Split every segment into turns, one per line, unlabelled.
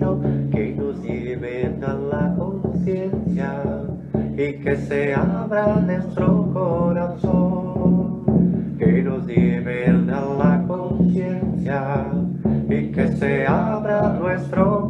camino que nos lleven a la conciencia y que se abra nuestro corazón, que nos lleven a la conciencia y que se abra nuestro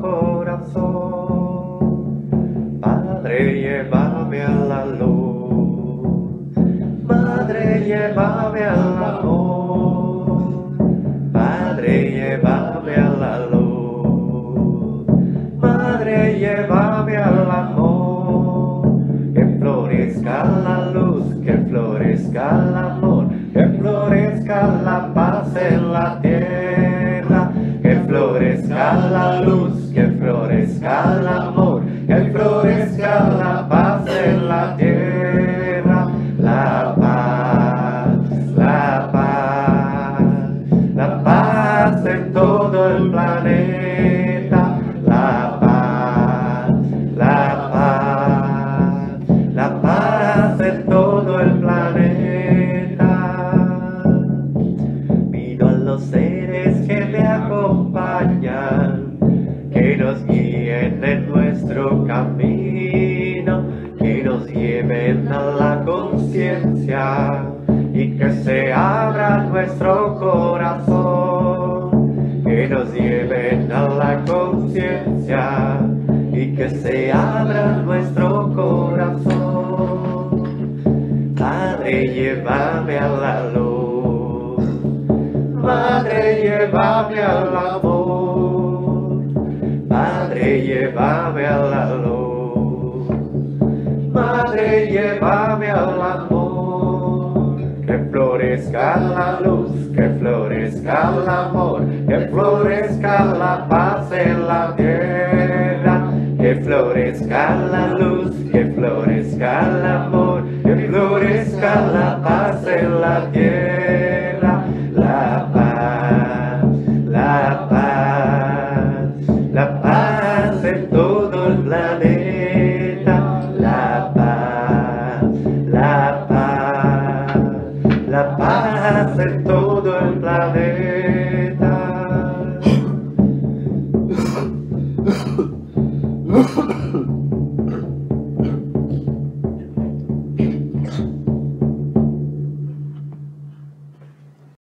corazón. Padre, llévame a la luz, Madre, llévame al amor, Padre, llévame a la luz, Madre, llévame al amor, que florezca la luz, que florezca el amor, que florezca la paz en la tierra, que florezca la luz, que florezca el amor, que florezca la paz en la tierra, la paz, la paz, la paz en todo el planeta, la paz, la paz, la paz en todo el planeta. Pido a los seres que me acompañan, que nos guíen en nuestro camino, que nos lleven a la conciencia y que se abra nuestro corazón, que nos lleven a la conciencia y que se abra nuestro corazón. Padre, llévame a la luz, Madre, llévame al amor, Padre, llévame a la luz, Madre, llévame al amor, que florezca la luz, que florezca el amor, que florezca la paz en la tierra, que florezca la luz, que florezca el amor, que florezca la paz en la tierra, la paz, la paz, la paz en todo el planeta, la paz, la paz, la paz en todo el planeta.